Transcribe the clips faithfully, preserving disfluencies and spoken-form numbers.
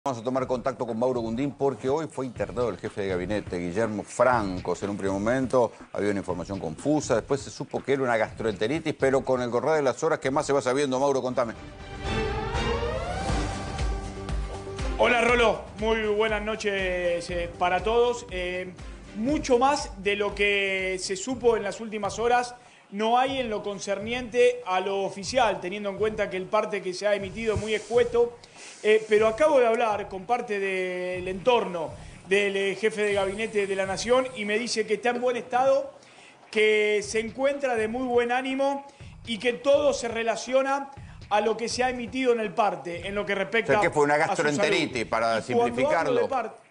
Vamos a tomar contacto con Mauro Gundín porque hoy fue internado el jefe de gabinete, Guillermo Francos. En un primer momento había una información confusa, después se supo que era una gastroenteritis, pero con el correr de las horas, ¿qué más se va sabiendo? Mauro, contame. Hola Rolo, muy buenas noches eh, para todos. Eh, mucho más de lo que se supo en las últimas horas no hay en lo concerniente a lo oficial, teniendo en cuenta que el parte que se ha emitido es muy escueto. Eh, pero acabo de hablar con parte del entorno del eh, jefe de gabinete de la Nación y me dice que está en buen estado, que se encuentra de muy buen ánimo y que todo se relaciona a lo que se ha emitido en el parte, en lo que respecta a O sea, que fue una a su gastroenteritis, salud. para Y cuando hablo simplificarlo. de parte,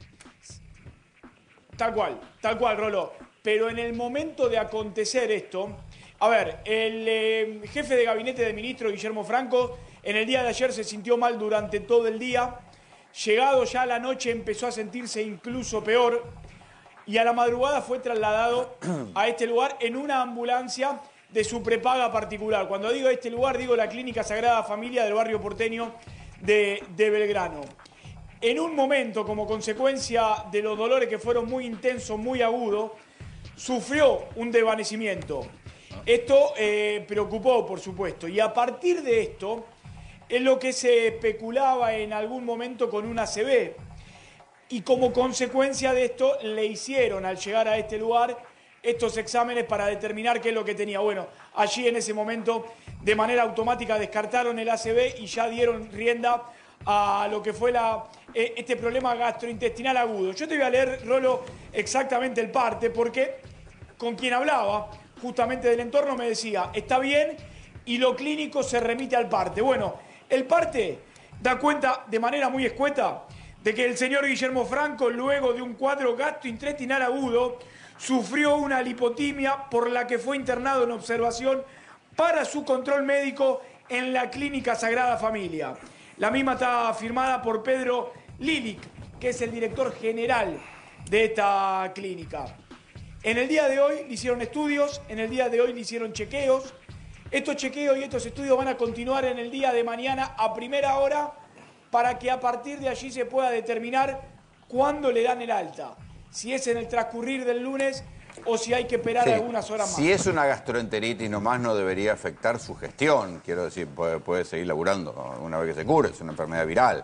tal cual, tal cual, Rolo. Pero en el momento de acontecer esto, a ver, el eh, jefe de gabinete de ministro, Guillermo Franco, en el día de ayer se sintió mal durante todo el día. Llegado ya a la noche empezó a sentirse incluso peor y a la madrugada fue trasladado a este lugar en una ambulancia de su prepaga particular. Cuando digo este lugar, digo la Clínica Sagrada Familia del barrio porteño de, de Belgrano. En un momento, como consecuencia de los dolores que fueron muy intensos, muy agudos, sufrió un desvanecimiento. Esto eh, preocupó, por supuesto, y a partir de esto es lo que se especulaba en algún momento con una A C V. Y como consecuencia de esto le hicieron al llegar a este lugar estos exámenes para determinar qué es lo que tenía. Bueno, allí en ese momento de manera automática descartaron el A C V y ya dieron rienda a lo que fue la, eh, este problema gastrointestinal agudo. Yo te voy a leer, Rolo, exactamente el parte, porque con quien hablaba justamente del entorno me decía, está bien, y lo clínico se remite al parte. Bueno, el parte da cuenta de manera muy escueta de que el señor Guillermo Franco, luego de un cuadro gastrointestinal agudo, sufrió una lipotimia por la que fue internado en observación para su control médico en la Clínica Sagrada Familia. La misma está firmada por Pedro Lilic, que es el director general de esta clínica. En el día de hoy le hicieron estudios, en el día de hoy le hicieron chequeos. Estos chequeos y estos estudios van a continuar en el día de mañana a primera hora para que a partir de allí se pueda determinar cuándo le dan el alta. Si es en el transcurrir del lunes o si hay que esperar Sí. algunas horas más. Si es una gastroenteritis nomás no debería afectar su gestión. Quiero decir, puede, puede seguir laburando una vez que se cure, es una enfermedad viral.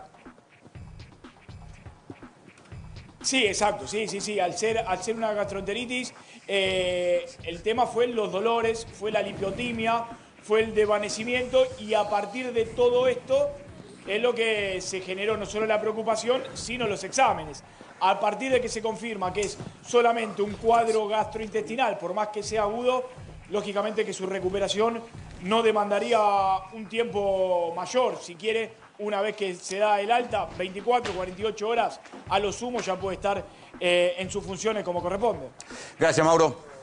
Sí, exacto, sí, sí, sí. Al ser, al ser una gastroenteritis, eh, el tema fue los dolores, fue la lipotimia, fue el desvanecimiento y a partir de todo esto es lo que se generó no solo la preocupación, sino los exámenes. A partir de que se confirma que es solamente un cuadro gastrointestinal, por más que sea agudo, lógicamente que su recuperación no demandaría un tiempo mayor. Si quiere, una vez que se da el alta, veinticuatro, cuarenta y ocho horas, a lo sumo ya puede estar eh, en sus funciones como corresponde. Gracias, Mauro.